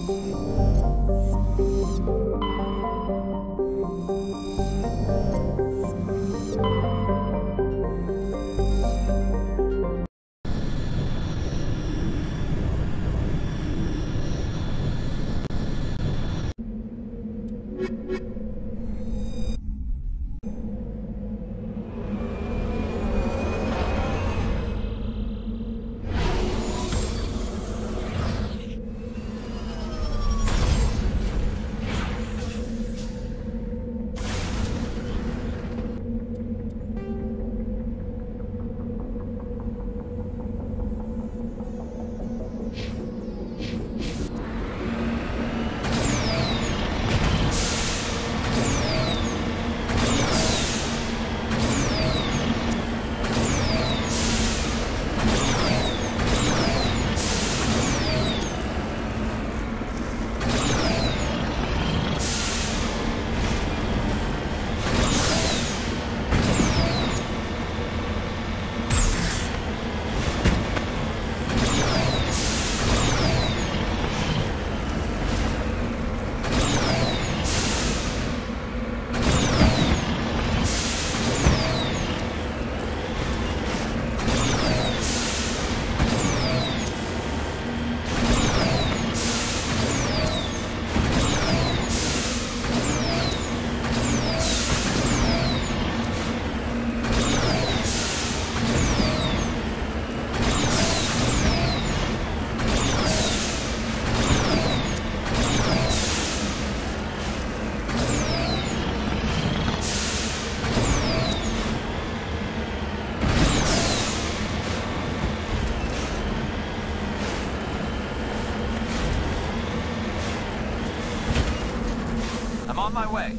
I'm on my way.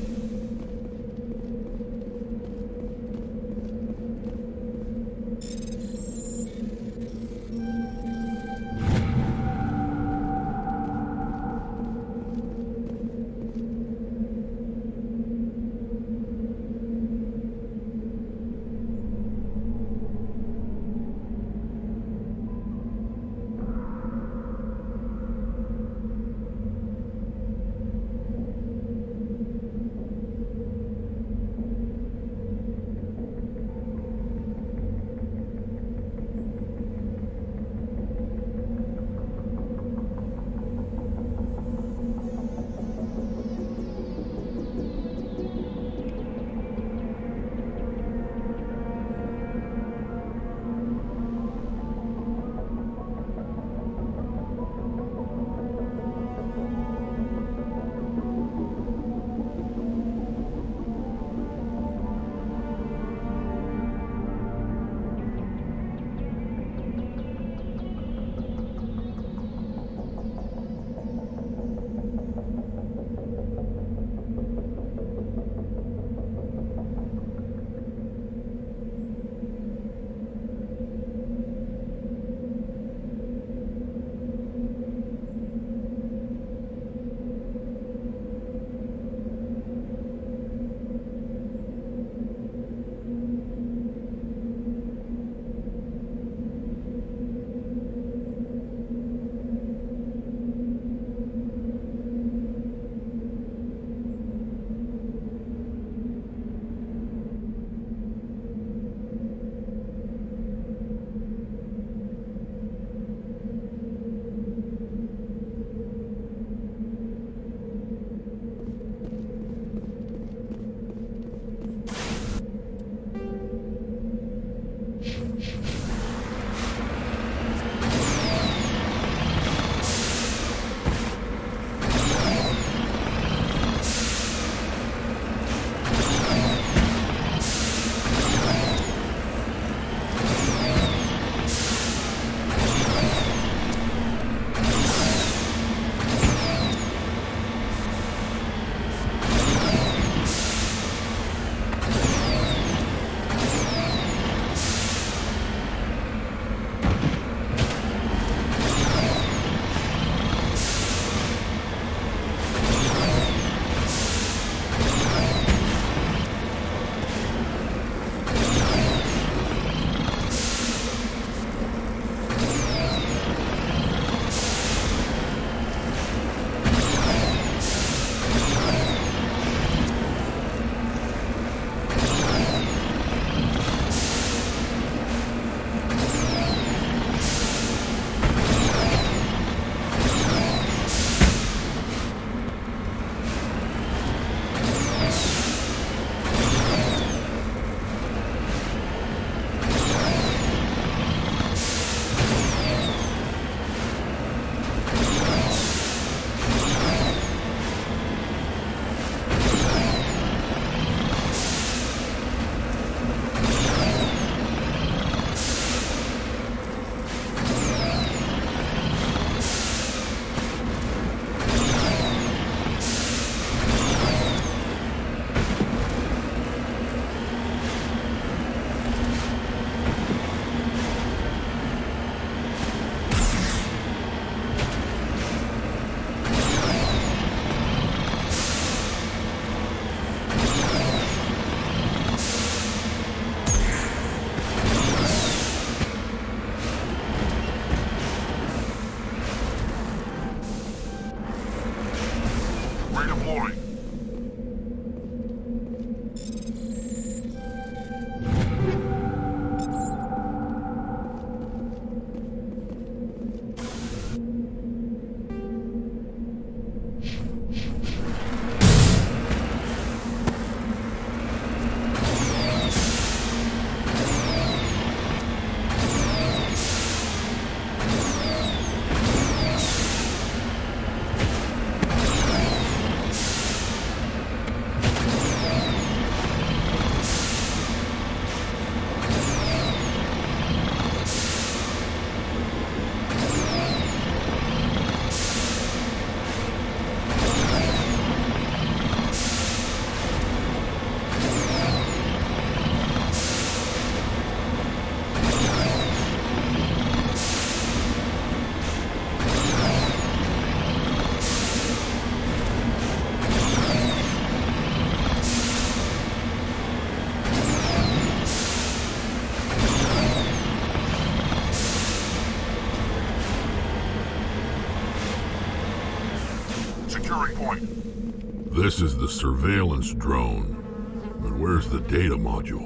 monitoring point. This is the surveillance drone. But where's the data module?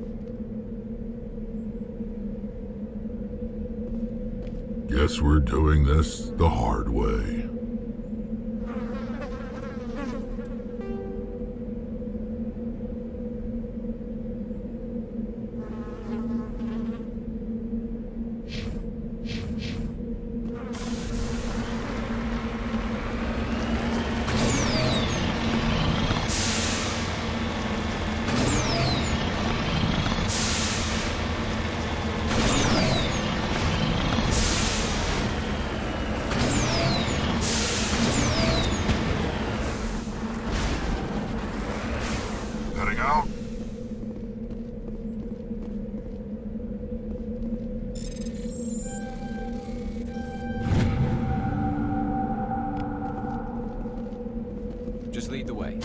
Guess we're doing this the hard way. Heading out. Just lead the way.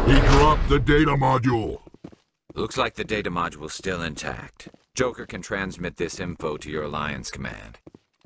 He dropped the data module. Looks like the data module's still intact. Joker can transmit this info to your Alliance command.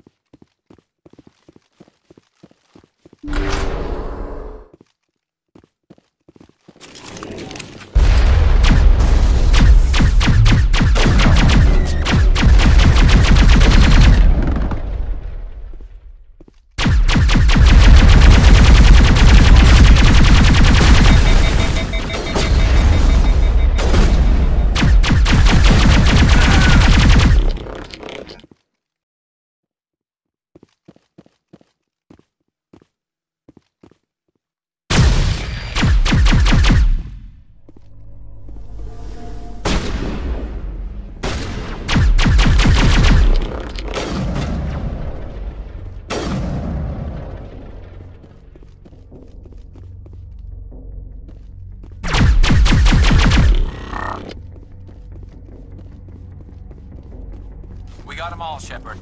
We got them all, Shepard.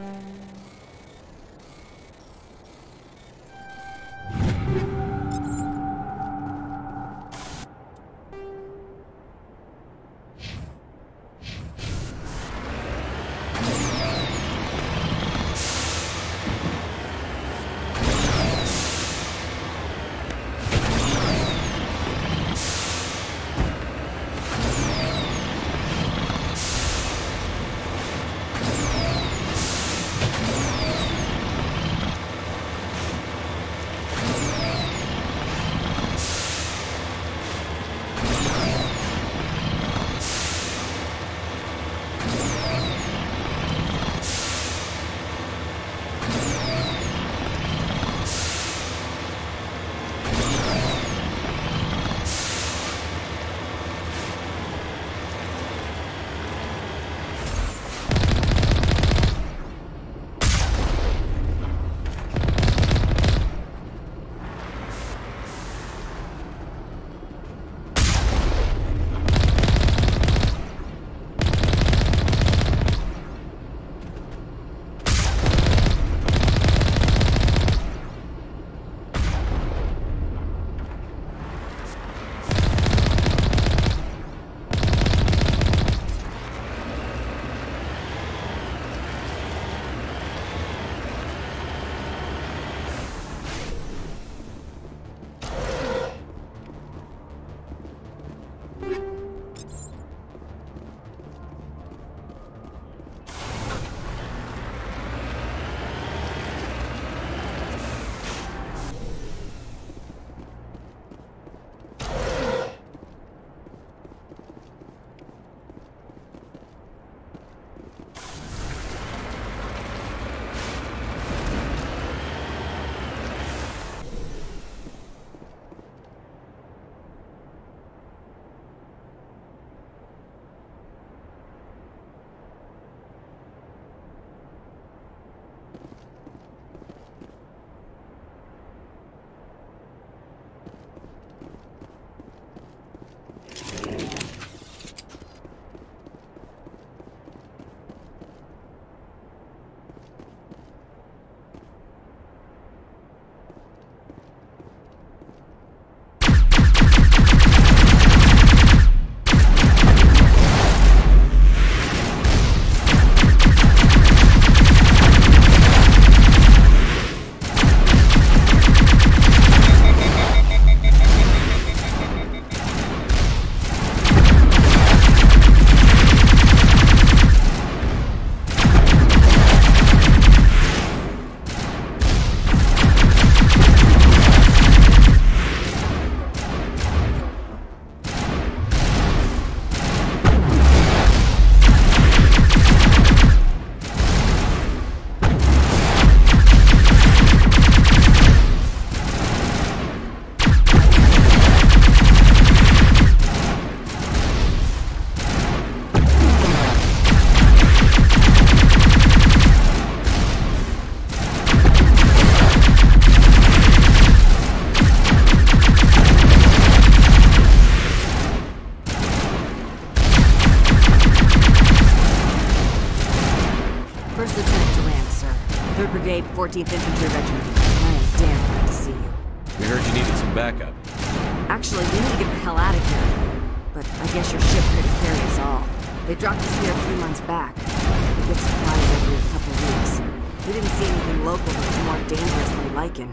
14th Infantry Regiment. I am damn glad to see you. We heard you needed some backup. Actually, we need to get the hell out of here. But I guess your ship couldn't carry us all. They dropped us here a few months back. We get supplies every couple weeks. We didn't see anything local that was more dangerous than lichen.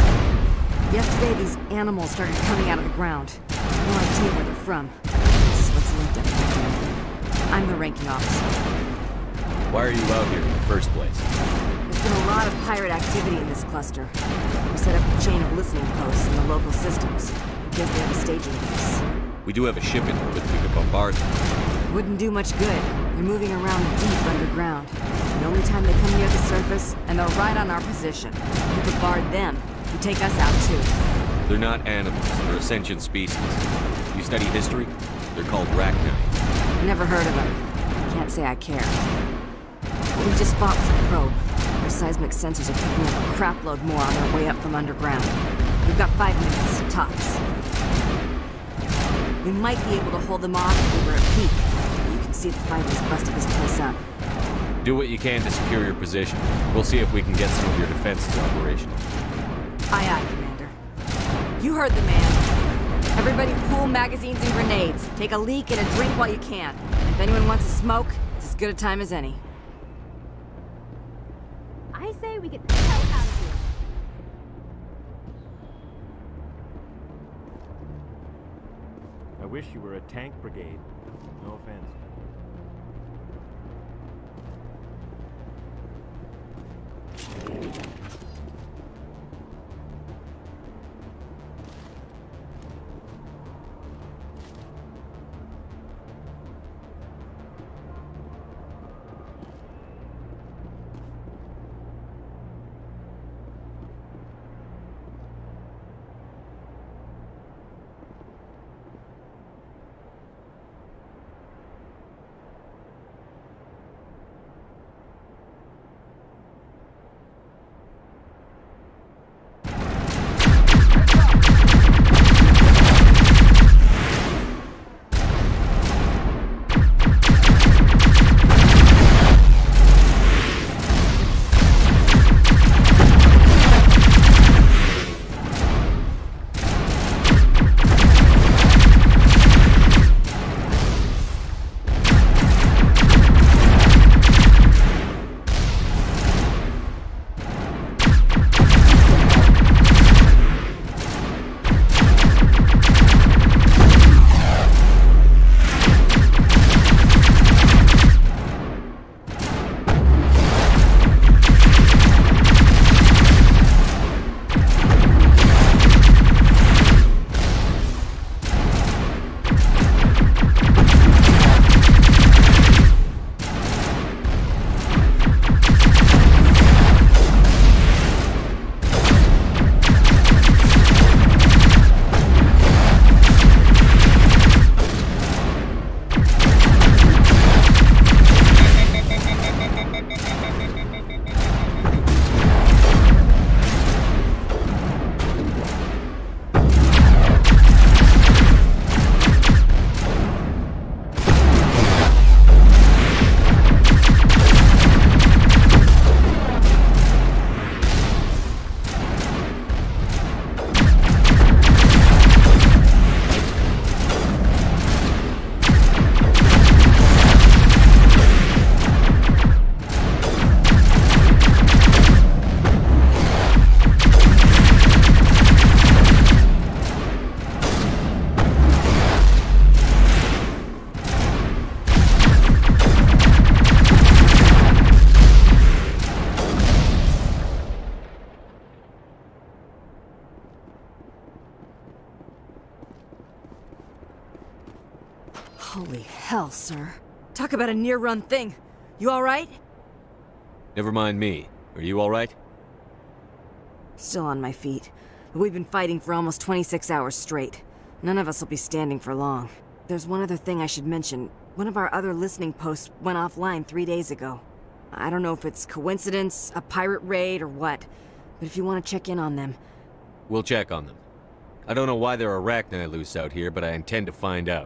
Yesterday, these animals started coming out of the ground. No idea where they're from. This is what's linked up. I'm the ranking officer. Why are you out here in the first place? There's been a lot of pirate activity in this cluster. We set up a chain of listening posts in the local systems, in case they have a staging base. We do have a ship in orbit. We could bombard them. Wouldn't do much good. They're moving around deep underground. The only time they come near the surface, and they're right on our position. We could bombard them, and take us out too. They're not animals. They're a sentient species. You study history? They're called Rachni. Never heard of them. Can't say I care. We just fought with a probe. Our seismic sensors are picking up a crapload more on their way up from underground. We've got 5 minutes, tops. We might be able to hold them off if we were at peak. You can see the fighters busted this place up. Do what you can to secure your position. We'll see if we can get some of your defenses operational. Aye, aye, Commander. You heard the man. Everybody pool magazines and grenades. Take a leak and a drink while you can. If anyone wants to smoke, it's as good a time as any. I say we get the hell out of here. I wish you were a tank brigade. No offense. Holy hell, sir. Talk about a near-run thing. You alright? Never mind me. Are you alright? Still on my feet. But we've been fighting for almost 26 hours straight. None of us will be standing for long. There's one other thing I should mention. One of our other listening posts went offline 3 days ago. I don't know if it's coincidence, a pirate raid, or what. But if you want to check in on them... We'll check on them. I don't know why there are arachni loose out here, but I intend to find out.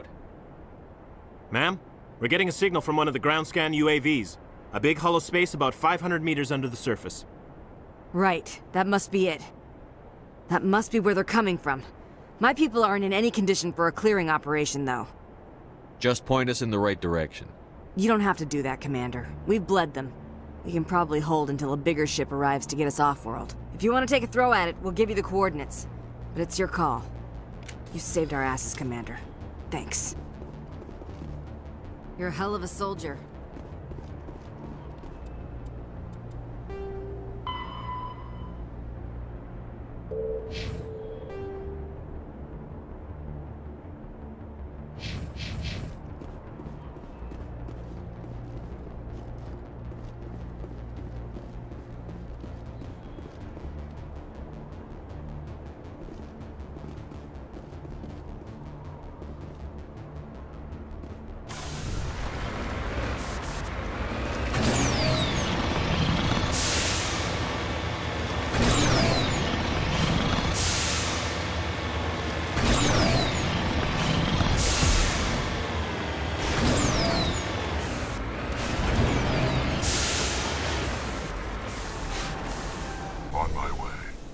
Ma'am, we're getting a signal from one of the ground scan UAVs. A big hollow space about 500 meters under the surface. Right. That must be it. That must be where they're coming from. My people aren't in any condition for a clearing operation, though. Just point us in the right direction. You don't have to do that, Commander. We've bled them. We can probably hold until a bigger ship arrives to get us off-world. If you want to take a throw at it, we'll give you the coordinates. But it's your call. You saved our asses, Commander. Thanks. You're a hell of a soldier. On my way.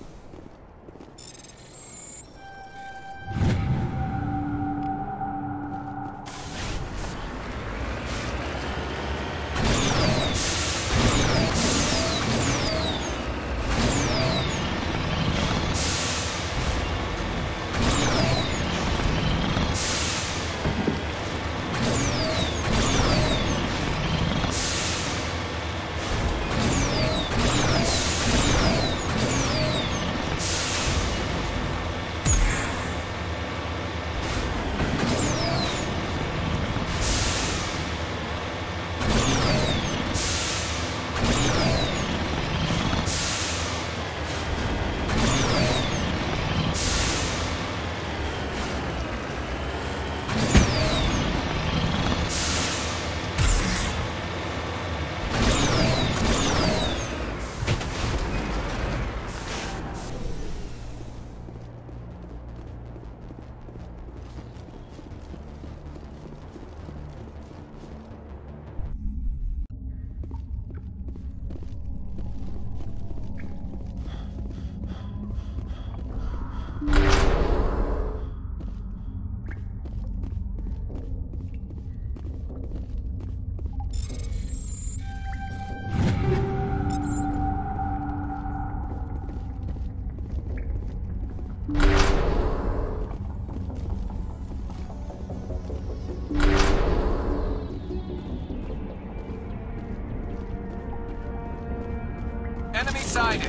Enemy sighted.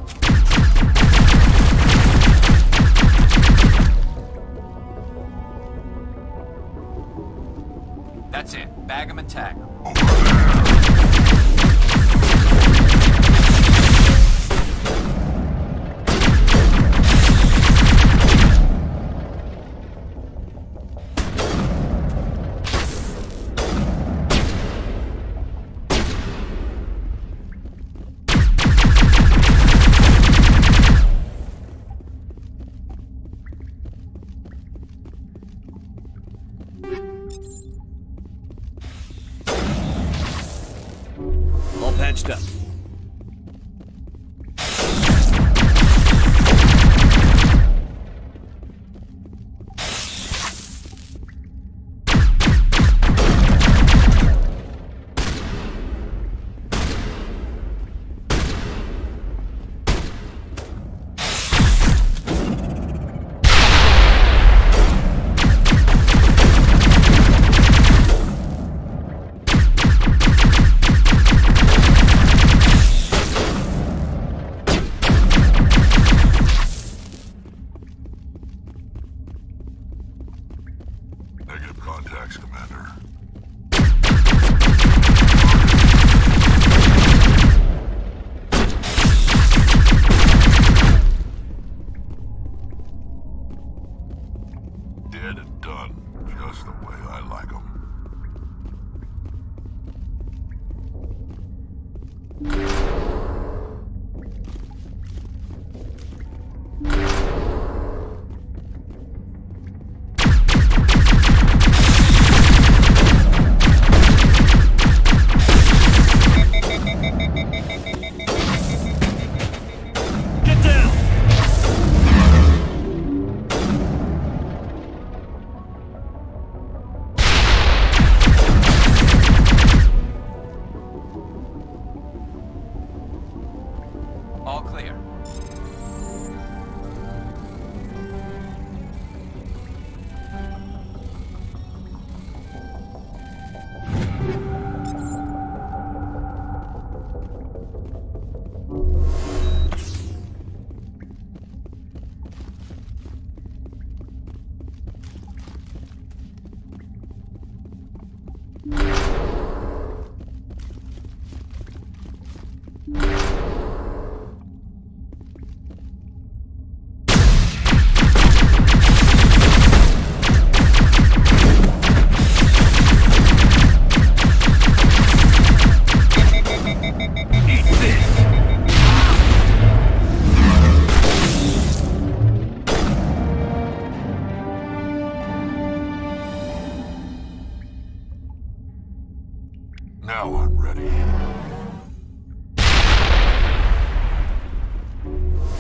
That's it. Bag 'em and tag 'em. All patched up. Negative contacts, Commander. Dead and done, just the way I like them. Get down! All clear.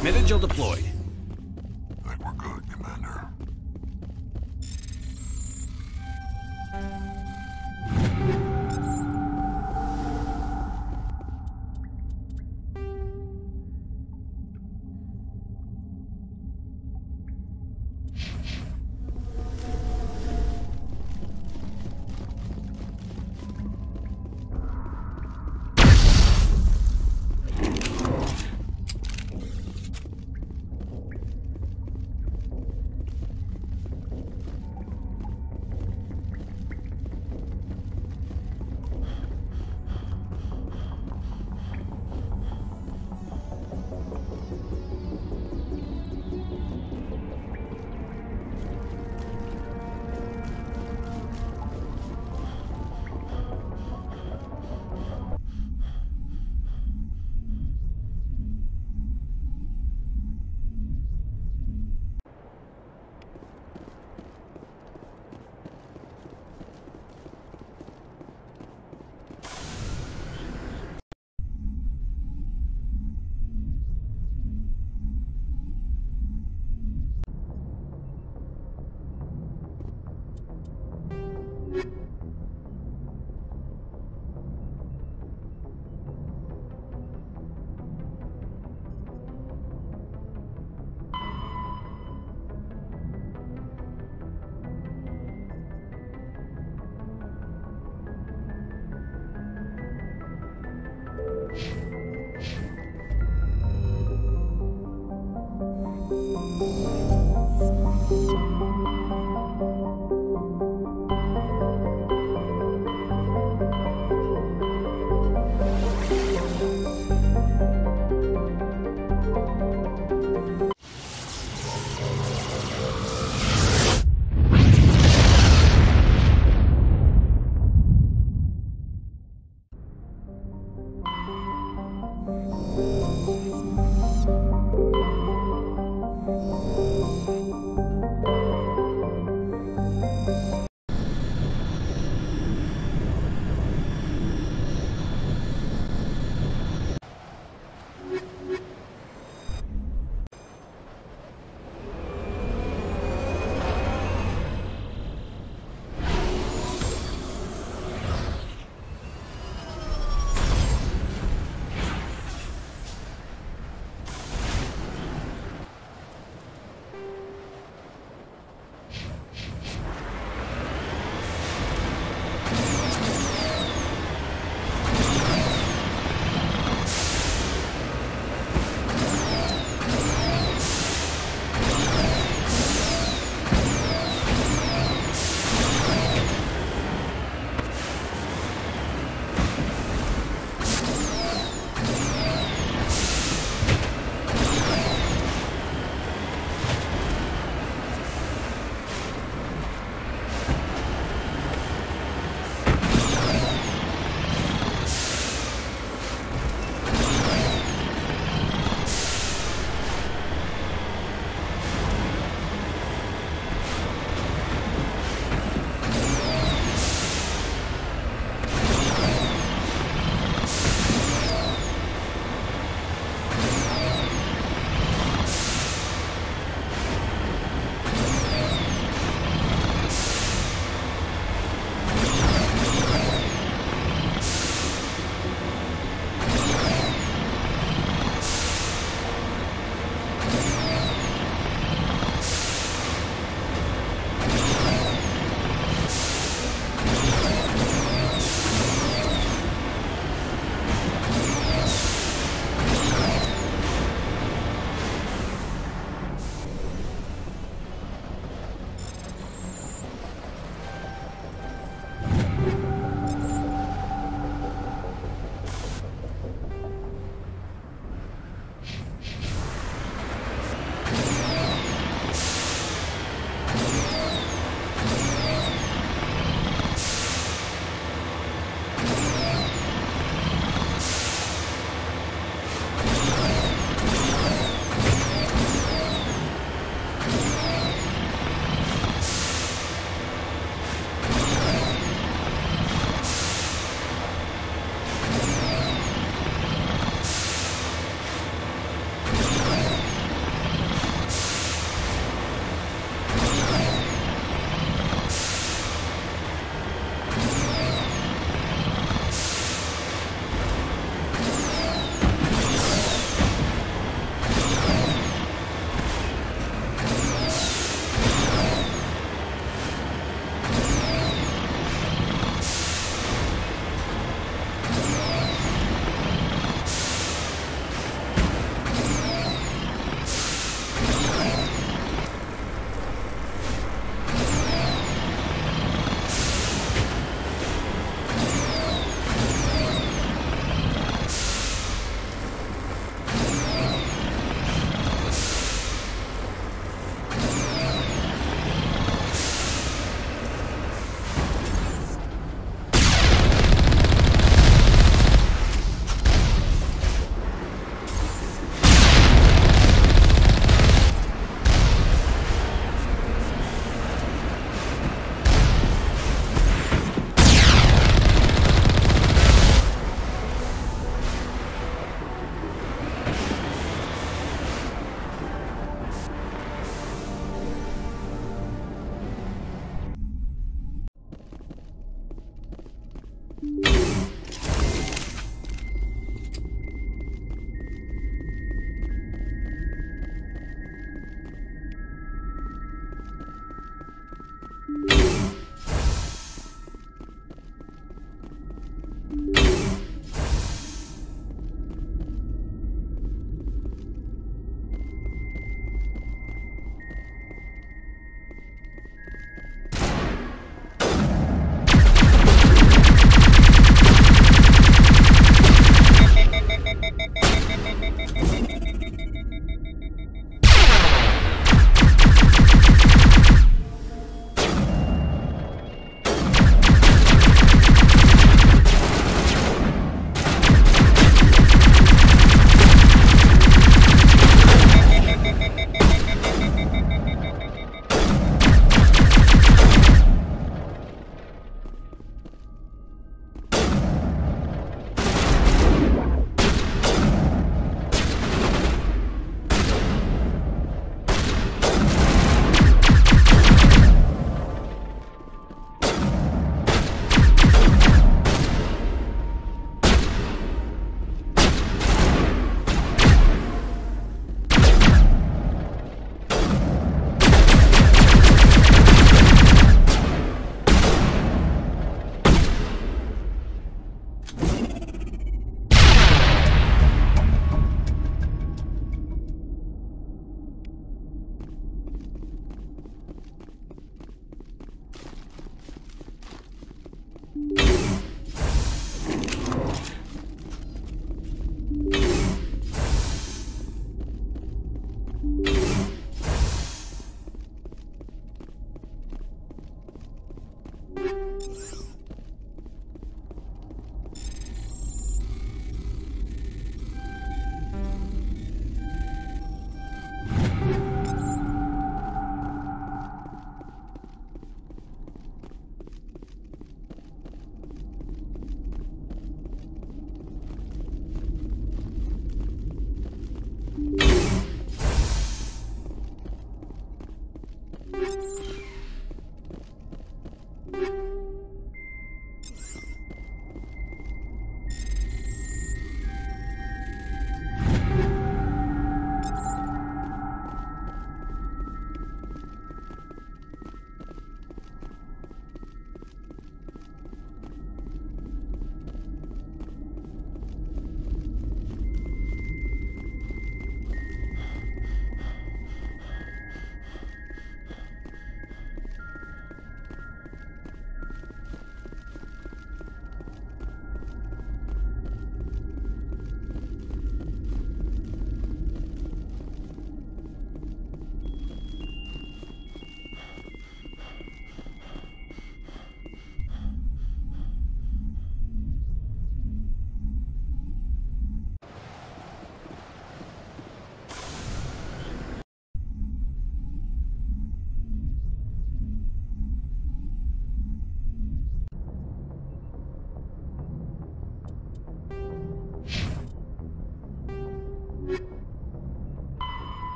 Mitagel deployed. I think we're good, Commander.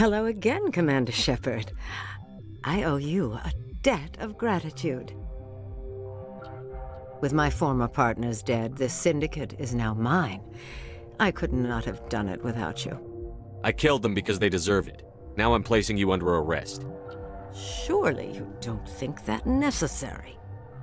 Hello again, Commander Shepard. I owe you a debt of gratitude. With my former partners dead, this syndicate is now mine. I could not have done it without you. I killed them because they deserve it. Now I'm placing you under arrest. Surely you don't think that necessary.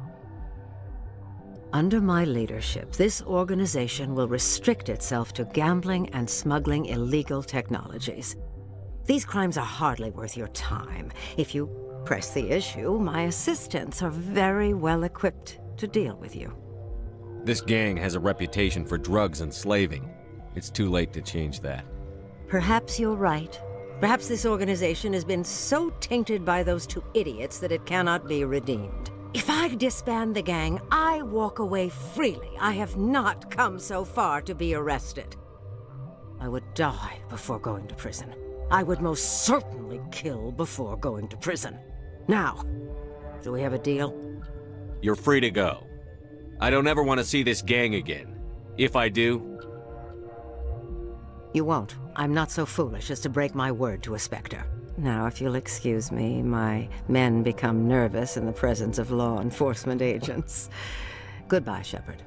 Under my leadership, this organization will restrict itself to gambling and smuggling illegal technologies. These crimes are hardly worth your time. If you press the issue, my assistants are very well equipped to deal with you. This gang has a reputation for drugs and slaving. It's too late to change that. Perhaps you're right. Perhaps this organization has been so tainted by those two idiots that it cannot be redeemed. If I disband the gang, I walk away freely. I have not come so far to be arrested. I would die before going to prison. I would most certainly kill before going to prison. Now, do we have a deal? You're free to go. I don't ever want to see this gang again. If I do... You won't. I'm not so foolish as to break my word to a Spectre. Now, if you'll excuse me, my men become nervous in the presence of law enforcement agents. Goodbye, Shepard.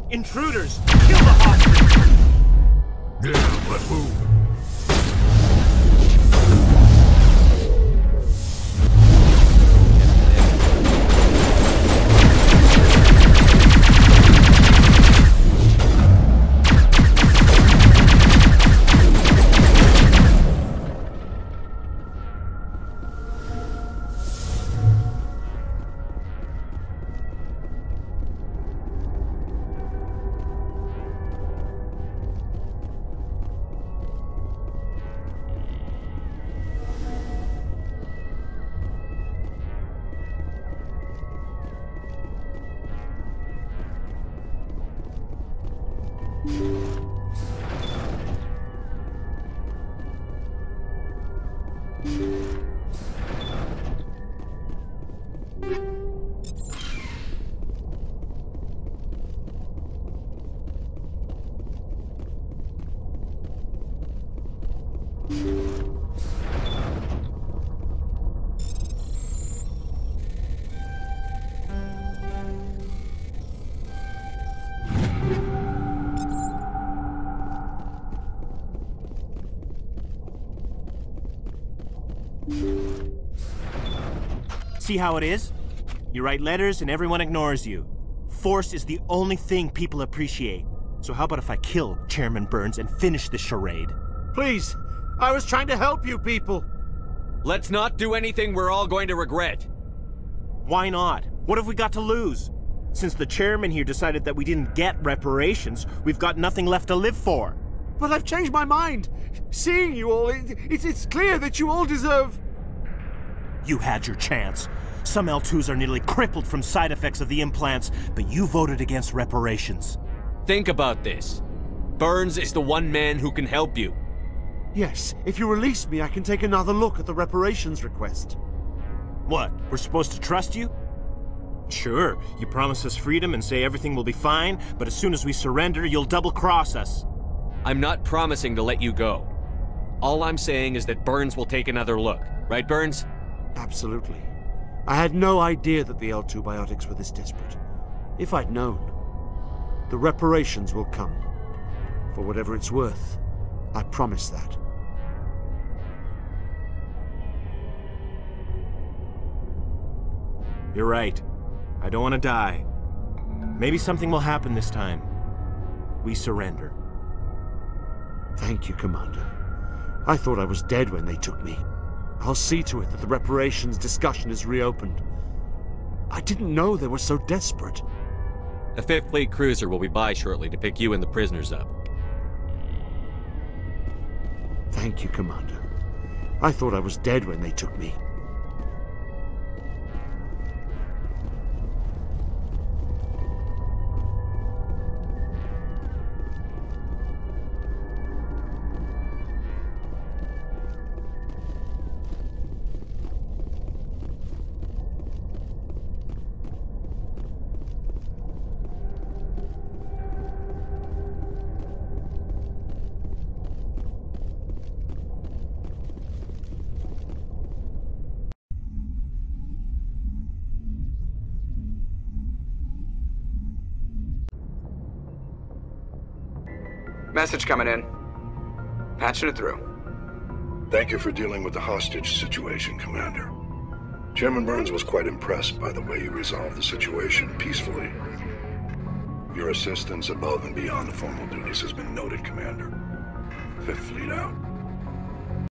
Intruders! Kill the hostage! Yeah, let's move. See how it is? You write letters and everyone ignores you. Force is the only thing people appreciate. So how about if I kill Chairman Burns and finish this charade? Please, I was trying to help you people. Let's not do anything we're all going to regret. Why not? What have we got to lose? Since the chairman here decided that we didn't get reparations, we've got nothing left to live for. But I've changed my mind. Seeing you all, it's clear that you all deserve... You had your chance. Some L2s are nearly crippled from side effects of the implants, but you voted against reparations. Think about this. Burns is the one man who can help you. Yes, if you release me, I can take another look at the reparations request. What, we're supposed to trust you? Sure, you promise us freedom and say everything will be fine, but as soon as we surrender, you'll double-cross us. I'm not promising to let you go. All I'm saying is that Burns will take another look. Right, Burns? Absolutely. I had no idea that the L2 biotics were this desperate. If I'd known, the reparations will come. For whatever it's worth, I promise that. You're right. I don't want to die. Maybe something will happen this time. We surrender. Thank you, Commander. I thought I was dead when they took me. I'll see to it that the reparations discussion is reopened. I didn't know they were so desperate. A 5th Fleet cruiser will be by shortly to pick you and the prisoners up. Thank you, Commander. I thought I was dead when they took me. Message coming in. Patching it through. Thank you for dealing with the hostage situation, Commander. Chairman Burns was quite impressed by the way you resolved the situation peacefully. Your assistance above and beyond the formal duties has been noted, Commander. 5th Fleet out.